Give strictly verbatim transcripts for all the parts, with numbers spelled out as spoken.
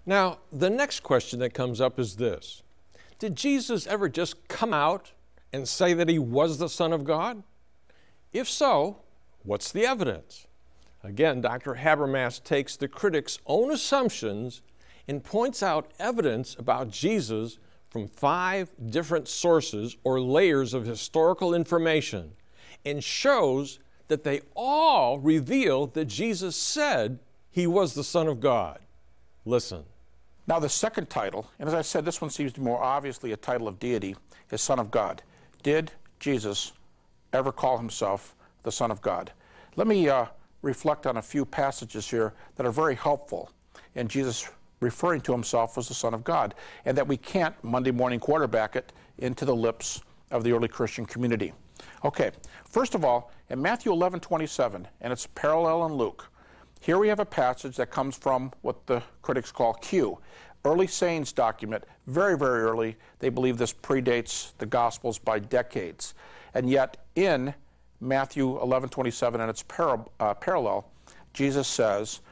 Now, the next question that comes up is this. Did Jesus ever just come out and say that he was the Son of God? If so, what's the evidence? Again, Doctor Habermas takes the critic's own assumptions and points out evidence about Jesus from five different sources or layers of historical information and shows that they all reveal that Jesus said he was the Son of God. Listen. Now the second title, and as I said, this one seems to be more obviously a title of deity, is Son of God. Did Jesus ever call himself the Son of God? Let me uh, reflect on a few passages here that are very helpful in Jesus referring to himself as the Son of God, and that we can't Monday morning quarterback it into the lips of the early Christian community. Okay, first of all, in Matthew eleven twenty-seven, and it's parallel in Luke, here we have a passage that comes from what the critics call Q, early Sayings document, very, very early. They believe this predates the Gospels by decades. And yet in Matthew eleven twenty-seven, and it's para uh, parallel, Jesus says,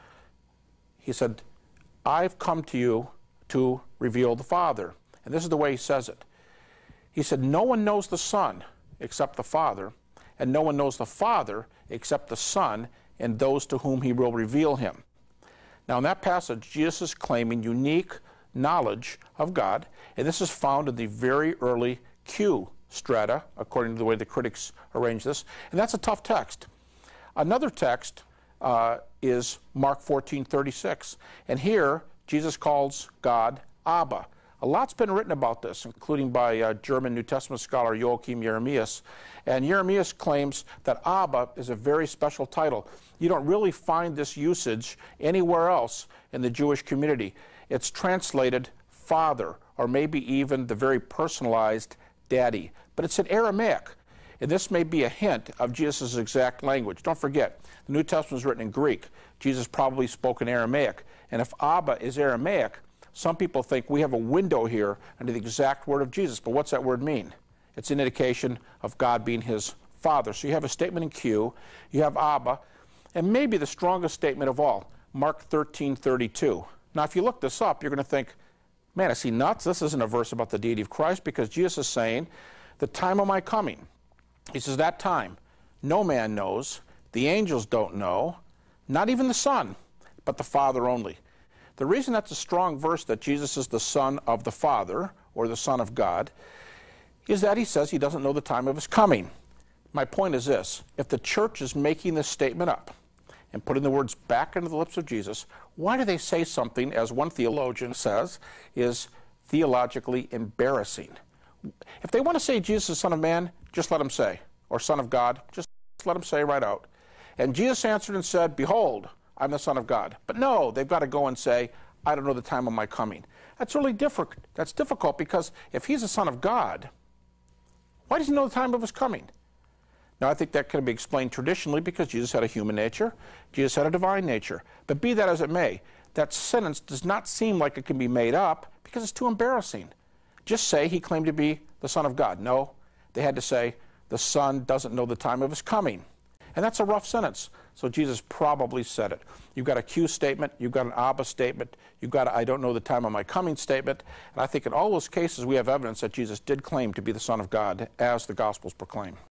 he said, I've come to you to reveal the Father. And this is the way he says it. He said, no one knows the Son except the Father, and no one knows the Father except the Son and those to whom he will reveal him. Now in that passage, Jesus is claiming unique knowledge of God, and this is found in the very early Q strata, according to the way the critics arrange this, and that's a tough text. Another text uh, is Mark fourteen thirty-six, and here Jesus calls God Abba. A lot's been written about this, including by uh, German New Testament scholar Joachim Jeremias, and Jeremias claims that Abba is a very special title. You don't really find this usage anywhere else in the Jewish community. It's translated Father, or maybe even the very personalized Daddy, but it's in Aramaic, and this may be a hint of Jesus' exact language. Don't forget, the New Testament is written in Greek. Jesus probably spoke in Aramaic, and if Abba is Aramaic, some people think we have a window here into the exact word of Jesus, but what's that word mean? It's an indication of God being his Father. So you have a statement in Q, you have Abba, and maybe the strongest statement of all, Mark thirteen thirty-two. Now if you look this up, you're going to think, man, is he nuts? This isn't a verse about the deity of Christ, because Jesus is saying, the time of my coming. He says, that time, no man knows, the angels don't know, not even the Son, but the Father only. The reason that's a strong verse that Jesus is the Son of the Father, or the Son of God, is that he says he doesn't know the time of his coming. My point is this, if the church is making this statement up and putting the words back into the lips of Jesus, why do they say something, as one theologian says, is theologically embarrassing? If they want to say Jesus is Son of Man, just let them say, or Son of God, just let them say right out. And Jesus answered and said, behold, I'm the Son of God. But no, they've got to go and say, I don't know the time of my coming. That's really difficult. That's difficult because if he's the Son of God, why does he know the time of his coming? Now, I think that can be explained traditionally because Jesus had a human nature, Jesus had a divine nature. But be that as it may, that sentence does not seem like it can be made up because it's too embarrassing. Just say he claimed to be the Son of God. No, they had to say the Son doesn't know the time of his coming. And that's a rough sentence. So Jesus probably said it. You've got a Q statement, you've got an Abba statement, you've got a I don't know the time of my coming statement. And I think in all those cases we have evidence that Jesus did claim to be the Son of God as the Gospels proclaim.